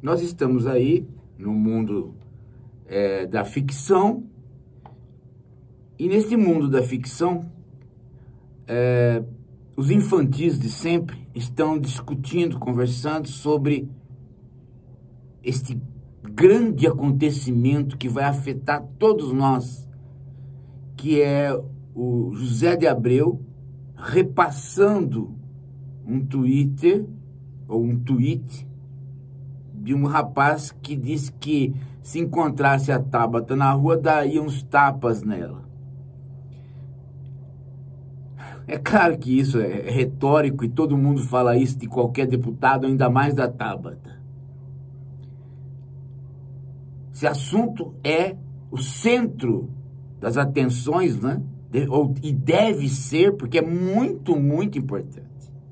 Nós estamos aí no mundo da ficção, e nesse mundo da ficção, os infantis de sempre estão discutindo, conversando sobre este grande acontecimento que vai afetar todos nós, que é o José de Abreu repassando um Twitter, ou um tweet, de um rapaz que disse que se encontrasse a Tabata na rua, daria uns tapas nela. É claro que isso é retórico e todo mundo fala isso de qualquer deputado, ainda mais da Tabata. Esse assunto é o centro das atenções, né? E deve ser, porque é muito, muito importante.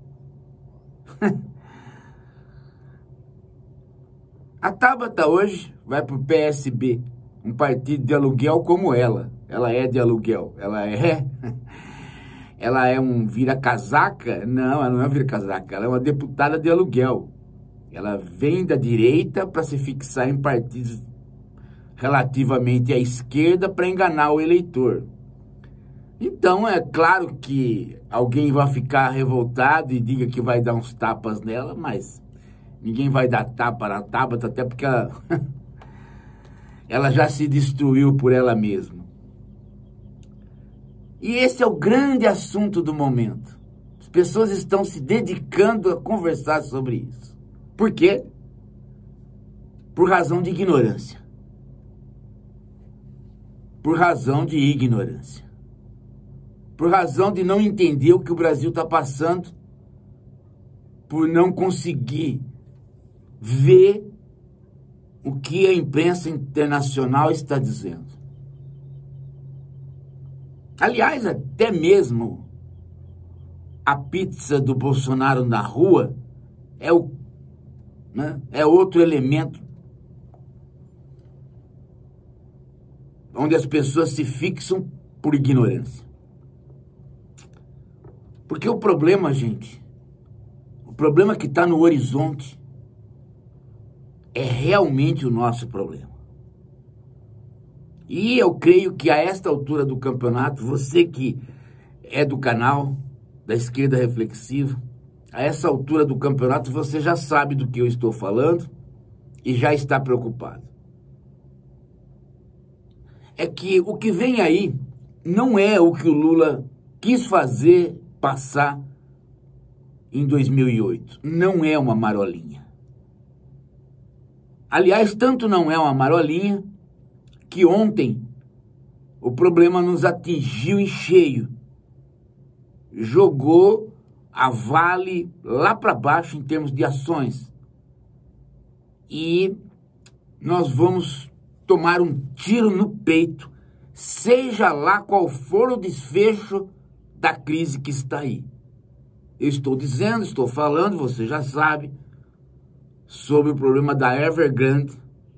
A Tabata hoje vai para o PSB, um partido de aluguel como ela. Ela é de aluguel. Ela é um vira-casaca? Não, ela não é um vira-casaca. Ela é uma deputada de aluguel. Ela vem da direita para se fixar em partidos relativamente à esquerda para enganar o eleitor. Então, é claro que alguém vai ficar revoltado e diga que vai dar uns tapas nela, mas ninguém vai dar tapa na Tabata, até porque ela já se destruiu por ela mesma. E esse é o grande assunto do momento. As pessoas estão se dedicando a conversar sobre isso. Por quê? Por razão de ignorância. Por razão de ignorância. Por razão de não entender o que o Brasil está passando, por não conseguir ver o que a imprensa internacional está dizendo. Aliás, até mesmo a pizza do Bolsonaro na rua é outro elemento onde as pessoas se fixam por ignorância. Porque o problema, gente, o problema que está no horizonte é realmente o nosso problema. E eu creio que a esta altura do campeonato, você que é do canal da Esquerda Reflexiva, a essa altura do campeonato você já sabe do que eu estou falando e já está preocupado. É que o que vem aí não é o que o Lula quis fazer passar em 2008. Não é uma marolinha. Aliás, tanto não é uma marolinha que ontem o problema nos atingiu em cheio. Jogou a Vale lá para baixo em termos de ações. E nós vamos tomar um tiro no peito, seja lá qual for o desfecho da crise que está aí. Eu estou dizendo, estou falando, você já sabe, sobre o problema da Evergrande.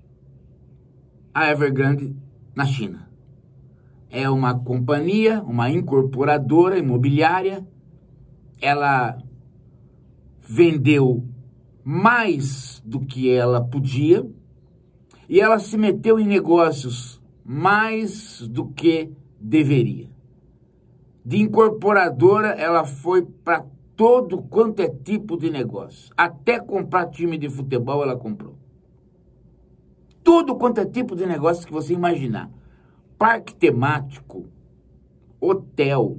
A Evergrande na China. É uma companhia, uma incorporadora imobiliária. Ela vendeu mais do que ela podia e ela se meteu em negócios mais do que deveria. De incorporadora, ela foi para todo quanto é tipo de negócio. Até comprar time de futebol ela comprou. Tudo quanto é tipo de negócio que você imaginar. Parque temático, hotel.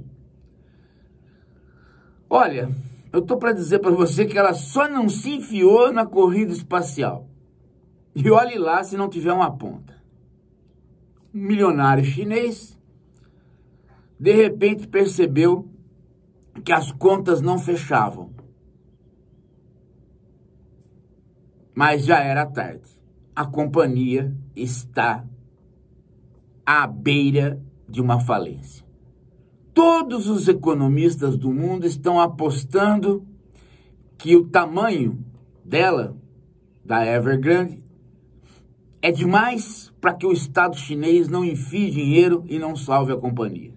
Olha, eu tô para dizer para você que ela só não se enfiou na corrida espacial. E olhe lá se não tiver uma ponta. Um milionário chinês, de repente percebeu que as contas não fechavam. Mas já era tarde. A companhia está à beira de uma falência. Todos os economistas do mundo estão apostando que o tamanho dela, da Evergrande, é demais para que o Estado chinês não enfie dinheiro e não salve a companhia.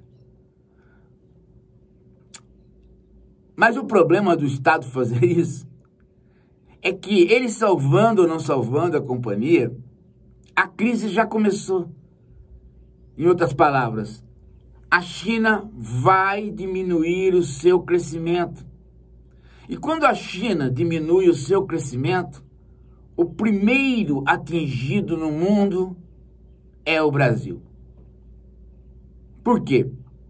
Mas o problema do Estado fazer isso é que ele salvando ou não salvando a companhia, a crise já começou. Em outras palavras, a China vai diminuir o seu crescimento. E quando a China diminui o seu crescimento, o primeiro atingido no mundo é o Brasil. Por quê?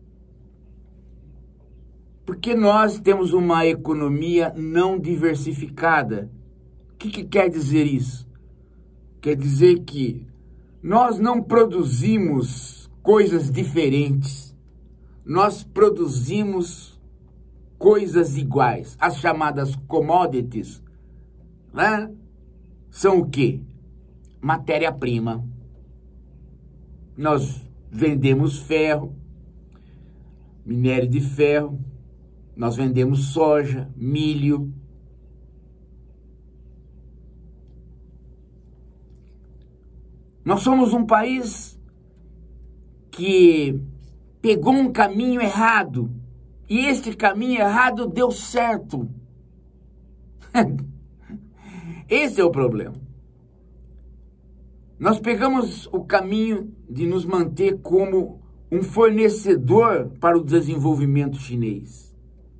Porque nós temos uma economia não diversificada. O que quer dizer isso? Quer dizer que nós não produzimos coisas diferentes. Nós produzimos coisas iguais. As chamadas commodities, né? São o quê? Matéria-prima. Nós vendemos ferro, minério de ferro, nós vendemos soja, milho. Nós somos um país que pegou um caminho errado e este caminho errado deu certo. Esse é o problema. Nós pegamos o caminho de nos manter como um fornecedor para o desenvolvimento chinês.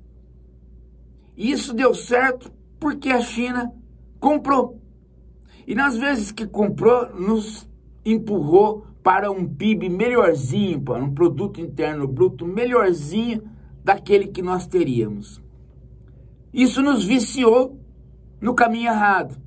E isso deu certo porque a China comprou. E nas vezes que comprou, nos empurrou para um PIB melhorzinho, para um produto interno bruto melhorzinho daquele que nós teríamos. Isso nos viciou no caminho errado.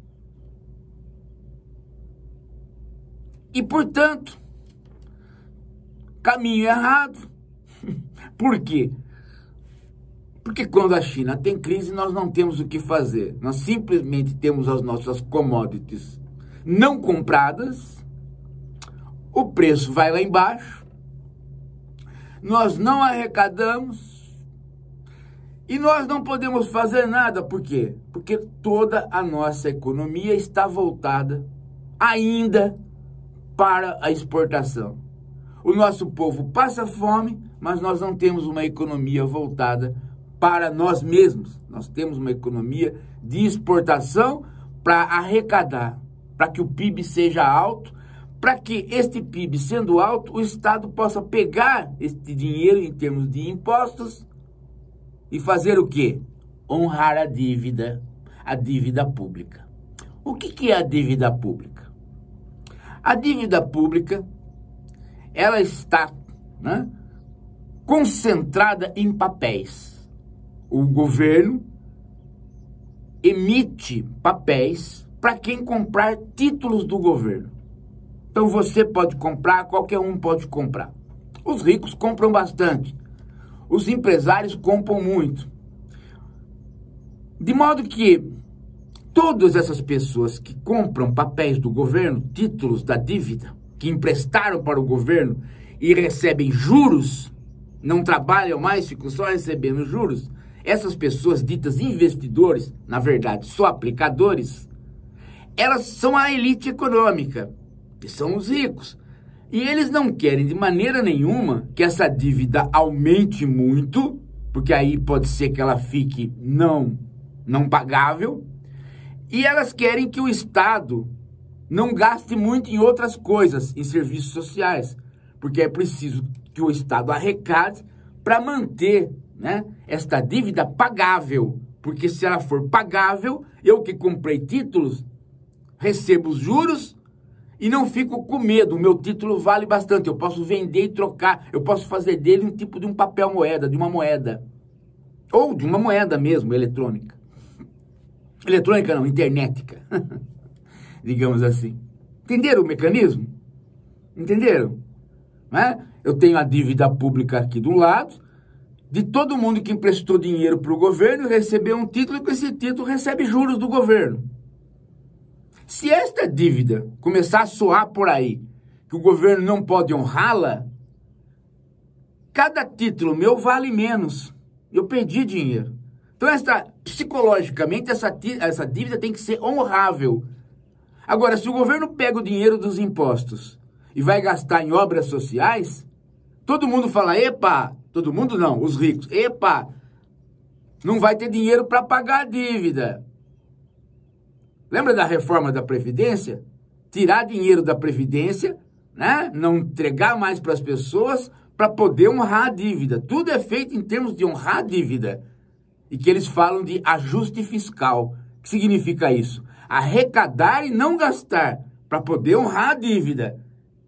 E, portanto, caminho errado. Por quê? Porque quando a China tem crise, nós não temos o que fazer. Nós simplesmente temos as nossas commodities não compradas, o preço vai lá embaixo, nós não arrecadamos e nós não podemos fazer nada. Por quê? Porque toda a nossa economia está voltada ainda para a exportação. O nosso povo passa fome, mas nós não temos uma economia voltada para nós mesmos. Nós temos uma economia de exportação para arrecadar, para que o PIB seja alto, para que este PIB sendo alto, o Estado possa pegar este dinheiro em termos de impostos e fazer o quê? Honrar a dívida pública. O que é a dívida pública? A dívida pública, ela está, né, concentrada em papéis. O governo emite papéis para quem comprar títulos do governo. Então você pode comprar, qualquer um pode comprar. Os ricos compram bastante. Os empresários compram muito. De modo que todas essas pessoas que compram papéis do governo, títulos da dívida, que emprestaram para o governo e recebem juros, não trabalham mais, ficam só recebendo juros, essas pessoas ditas investidores, na verdade só aplicadores, elas são a elite econômica, que são os ricos. E eles não querem de maneira nenhuma que essa dívida aumente muito, porque aí pode ser que ela fique não pagável, e elas querem que o Estado não gaste muito em outras coisas, em serviços sociais, porque é preciso que o Estado arrecade para manter, né, esta dívida pagável, porque se ela for pagável, eu que comprei títulos, recebo os juros e não fico com medo, o meu título vale bastante, eu posso vender e trocar, eu posso fazer dele um tipo de um papel moeda, de uma moeda, ou de uma moeda mesmo, eletrônica. Eletrônica não, internetica, digamos assim. Entenderam o mecanismo? Entenderam? Né? Eu tenho a dívida pública aqui do lado, de todo mundo que emprestou dinheiro para o governo, recebeu um título e com esse título recebe juros do governo. Se esta dívida começar a soar por aí, que o governo não pode honrá-la, cada título meu vale menos. Eu perdi dinheiro. Então, psicologicamente, essa dívida tem que ser honrável. Agora, se o governo pega o dinheiro dos impostos e vai gastar em obras sociais, todo mundo fala, epa, todo mundo não, os ricos, epa, não vai ter dinheiro para pagar a dívida. Lembra da reforma da Previdência? Tirar dinheiro da Previdência, né? Não entregar mais para as pessoas para poder honrar a dívida. Tudo é feito em termos de honrar a dívida. E que eles falam de ajuste fiscal. O que significa isso? Arrecadar e não gastar para poder honrar a dívida.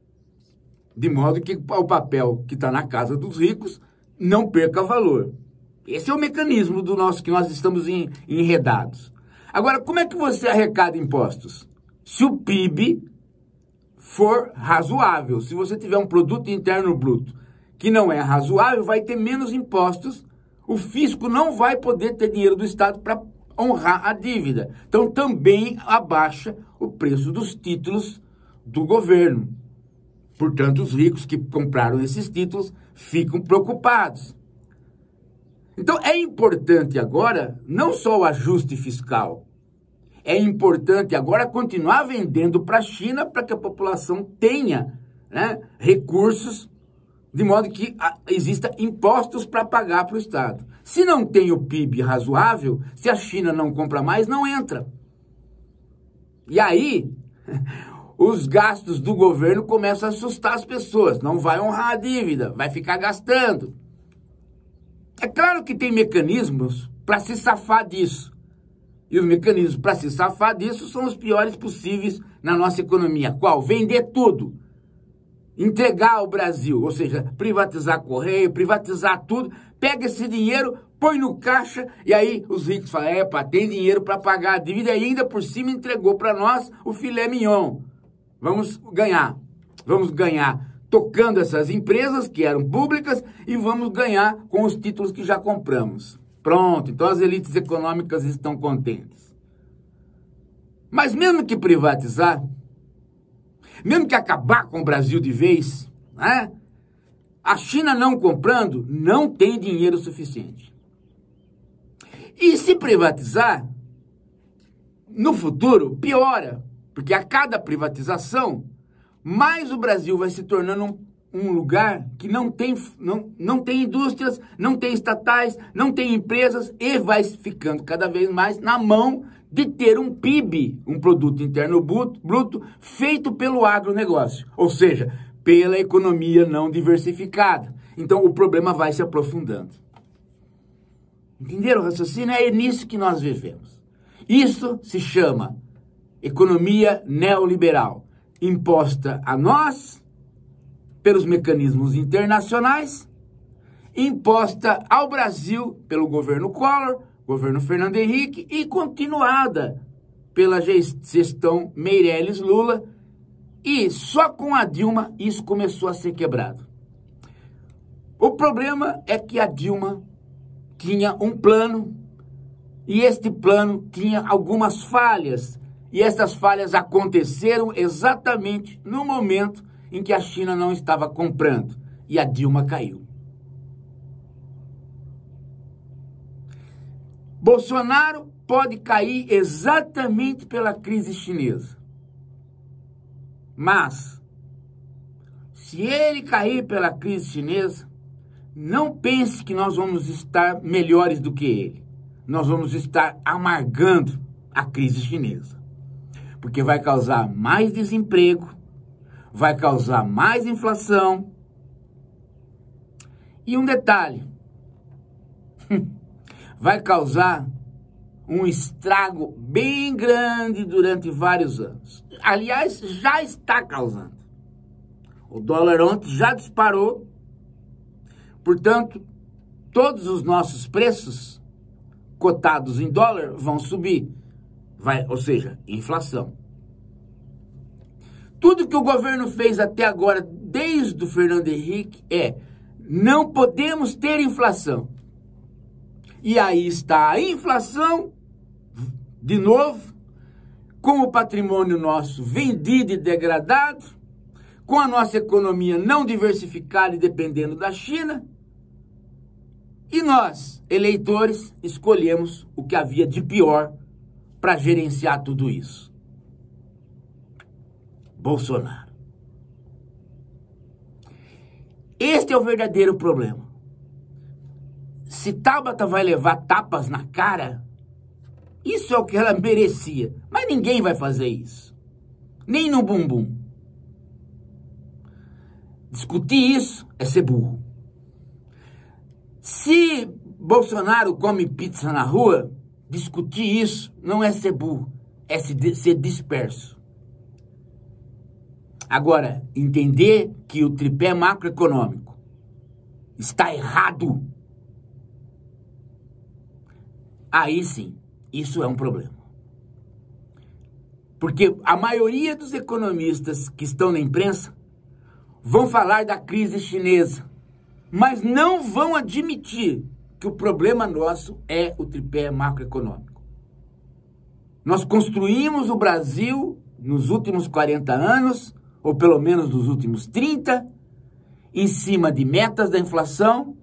De modo que o papel que está na casa dos ricos não perca valor. Esse é o mecanismo do nosso que nós estamos enredados. Agora, como é que você arrecada impostos? Se o PIB for razoável, se você tiver um produto interno bruto que não é razoável, vai ter menos impostos, o fisco não vai poder ter dinheiro do Estado para honrar a dívida. Então, também abaixa o preço dos títulos do governo. Portanto, os ricos que compraram esses títulos ficam preocupados. Então, é importante agora não só o ajuste fiscal, é importante agora continuar vendendo para a China para que a população tenha, né, recursos, de modo que exista impostos para pagar para o Estado. Se não tem o PIB razoável, se a China não compra mais, não entra. E aí, os gastos do governo começam a assustar as pessoas. Não vai honrar a dívida, vai ficar gastando. É claro que tem mecanismos para se safar disso. E os mecanismos para se safar disso são os piores possíveis na nossa economia. Qual? Vender tudo. Entregar o Brasil, ou seja, privatizar Correio, privatizar tudo, pega esse dinheiro, põe no caixa, e aí os ricos falam, tem dinheiro para pagar a dívida, e ainda por cima entregou para nós o filé mignon. Vamos ganhar tocando essas empresas que eram públicas e vamos ganhar com os títulos que já compramos. Pronto, então as elites econômicas estão contentes. Mas mesmo que privatizar, mesmo que acabar com o Brasil de vez, né? A China não comprando, não tem dinheiro suficiente. E se privatizar, no futuro, piora. Porque a cada privatização, mais o Brasil vai se tornando um lugar que não tem indústrias, não tem estatais, não tem empresas e vai ficando cada vez mais na mão de ter um PIB, um produto interno bruto, feito pelo agronegócio, ou seja, pela economia não diversificada. Então o problema vai se aprofundando. Entenderam o raciocínio? É nisso que nós vivemos. Isso se chama economia neoliberal, imposta a nós pelos mecanismos internacionais, imposta ao Brasil pelo governo Collor, governo Fernando Henrique, e continuada pela gestão Meirelles-Lula, e só com a Dilma isso começou a ser quebrado. O problema é que a Dilma tinha um plano, e este plano tinha algumas falhas, e essas falhas aconteceram exatamente no momento em que a China não estava comprando, e a Dilma caiu. Bolsonaro pode cair exatamente pela crise chinesa. Mas, se ele cair pela crise chinesa, não pense que nós vamos estar melhores do que ele. Nós vamos estar amargando a crise chinesa. Porque vai causar mais desemprego, vai causar mais inflação. E um detalhe, vai causar um estrago bem grande durante vários anos. Aliás, já está causando. O dólar ontem já disparou. Portanto, todos os nossos preços cotados em dólar vão subir. Ou seja, inflação. Tudo que o governo fez até agora, desde o Fernando Henrique, não podemos ter inflação. E aí está a inflação, de novo, com o patrimônio nosso vendido e degradado, com a nossa economia não diversificada e dependendo da China, e nós, eleitores, escolhemos o que havia de pior para gerenciar tudo isso. Bolsonaro. Este é o verdadeiro problema. Se Tabata vai levar tapas na cara, Isso é o que ela merecia. Mas ninguém vai fazer isso. Nem no bumbum. Discutir isso é ser burro. Se Bolsonaro come pizza na rua, discutir isso não é ser burro, é ser disperso. Agora, entender que o tripé macroeconômico está errado, aí sim, isso é um problema. Porque a maioria dos economistas que estão na imprensa vão falar da crise chinesa, mas não vão admitir que o problema nosso é o tripé macroeconômico. Nós construímos o Brasil nos últimos 40 anos, ou pelo menos nos últimos 30, em cima de metas da inflação,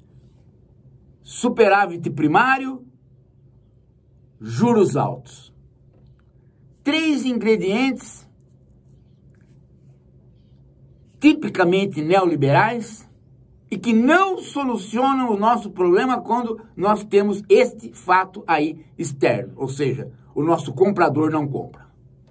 superávit primário, juros altos. 3 ingredientes tipicamente neoliberais e que não solucionam o nosso problema quando nós temos este fato aí externo, ou seja, o nosso comprador não compra.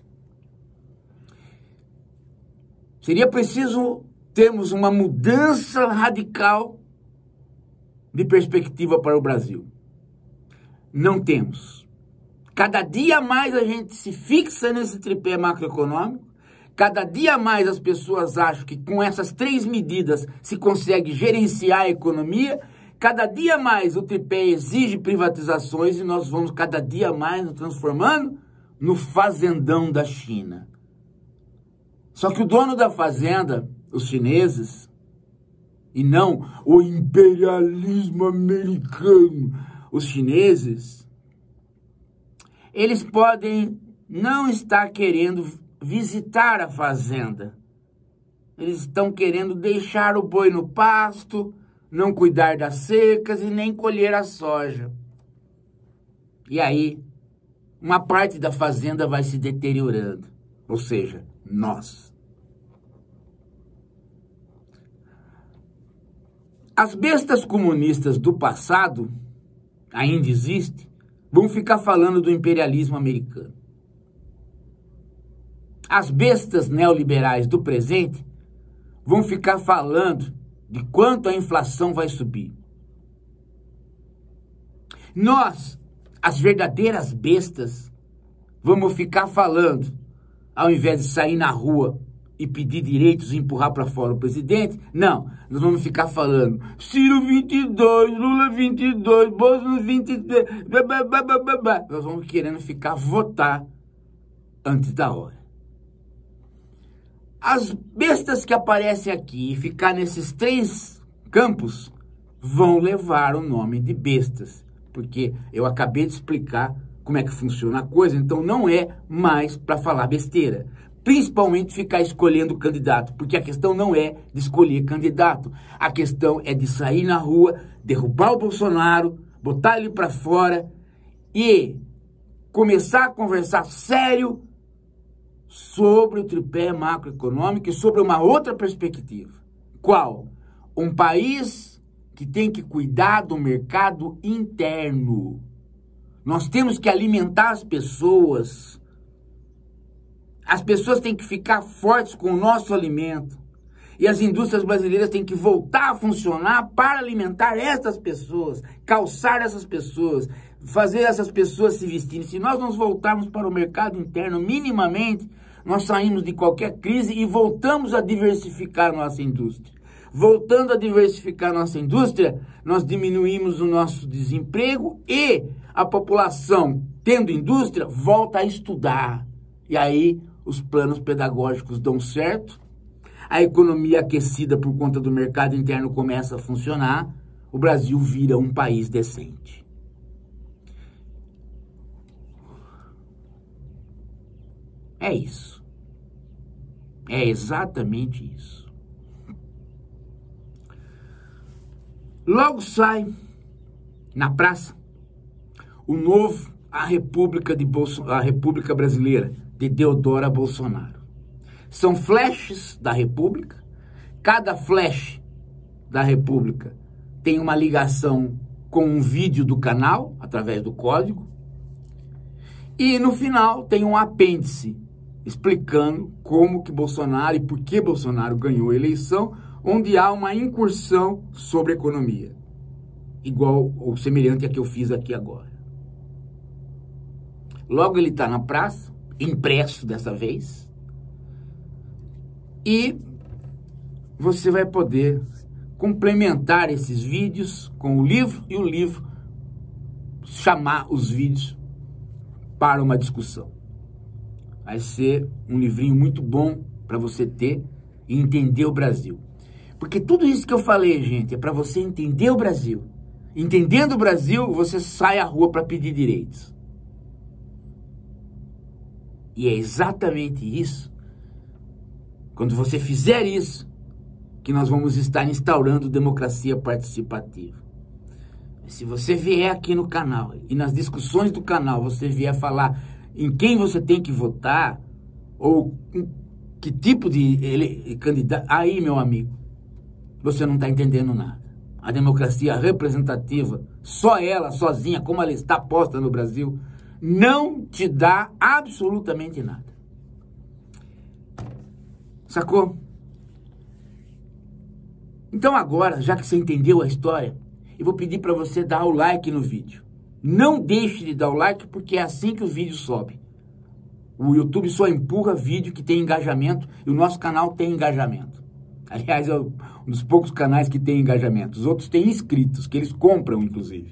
Seria preciso termos uma mudança radical de perspectiva para o Brasil. Não temos. Cada dia mais a gente se fixa nesse tripé macroeconômico, cada dia mais as pessoas acham que com essas 3 medidas se consegue gerenciar a economia, cada dia mais o tripé exige privatizações e nós vamos cada dia mais nos transformando no fazendão da China. Só que o dono da fazenda, os chineses, e não o imperialismo americano, os chineses, eles podem não estar querendo visitar a fazenda. Eles estão querendo deixar o boi no pasto, não cuidar das secas e nem colher a soja. E aí, uma parte da fazenda vai se deteriorando, ou seja, nós. As bestas comunistas do passado, ainda existem, vão ficar falando do imperialismo americano. As bestas neoliberais do presente vão ficar falando de quanto a inflação vai subir. Nós, as verdadeiras bestas, vamos ficar falando, ao invés de sair na rua e pedir direitos e empurrar para fora o presidente, não, nós vamos ficar falando Ciro 22, Lula 22, Bolsonaro 23, nós vamos querendo ficar votar antes da hora. As bestas que aparecem aqui e ficar nesses 3 campos vão levar o nome de bestas, porque eu acabei de explicar como é que funciona a coisa, então não é mais para falar besteira. Principalmente ficar escolhendo candidato, porque a questão não é de escolher candidato, a questão é de sair na rua, derrubar o Bolsonaro, botar ele para fora e começar a conversar sério sobre o tripé macroeconômico e sobre uma outra perspectiva. Qual? Um país que tem que cuidar do mercado interno. Nós temos que alimentar as pessoas. As pessoas têm que ficar fortes com o nosso alimento. E as indústrias brasileiras têm que voltar a funcionar para alimentar essas pessoas, calçar essas pessoas, fazer essas pessoas se vestirem. Se nós nos voltarmos para o mercado interno minimamente, nós saímos de qualquer crise e voltamos a diversificar nossa indústria. Voltando a diversificar nossa indústria, nós diminuímos o nosso desemprego e a população, tendo indústria, volta a estudar. E aí os planos pedagógicos dão certo, a economia aquecida por conta do mercado interno começa a funcionar, o Brasil vira um país decente. É isso. É exatamente isso. Logo sai na praça o novo A República Brasileira, de Deodoro Bolsonaro. São flashes da República. Cada flash da República tem uma ligação com um vídeo do canal, através do código. E no final tem um apêndice explicando como que Bolsonaro e por que Bolsonaro ganhou a eleição, onde há uma incursão sobre a economia, igual ou semelhante a que eu fiz aqui agora. Logo ele está na praça, impresso dessa vez, e você vai poder complementar esses vídeos com o livro e o livro chamar os vídeos para uma discussão. Vai ser um livrinho muito bom para você ter e entender o Brasil. Porque tudo isso que eu falei, gente, é para você entender o Brasil. Entendendo o Brasil, você sai à rua para pedir direitos. E é exatamente isso, quando você fizer isso, que nós vamos estar instaurando democracia participativa. Se você vier aqui no canal e nas discussões do canal você vier falar em quem você tem que votar ou que tipo de candidato, aí, meu amigo, você não está entendendo nada. A democracia representativa, só ela, sozinha, como ela está posta no Brasil, não te dá absolutamente nada. Sacou? Então agora, já que você entendeu a história, eu vou pedir para você dar o like no vídeo. Não deixe de dar o like, porque é assim que o vídeo sobe. O YouTube só empurra vídeo que tem engajamento, e o nosso canal tem engajamento. Aliás, é um dos poucos canais que tem engajamento. Os outros têm inscritos, que eles compram, inclusive.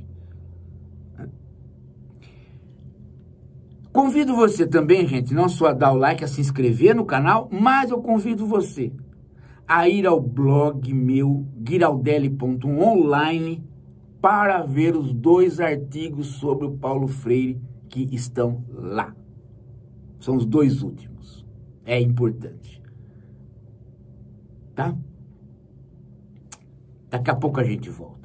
Convido você também, gente, não só a dar o like, a se inscrever no canal, mas eu convido você a ir ao blog meu, giraldelli.online, para ver os 2 artigos sobre o Paulo Freire que estão lá. São os 2 últimos. É importante. Tá? Daqui a pouco a gente volta.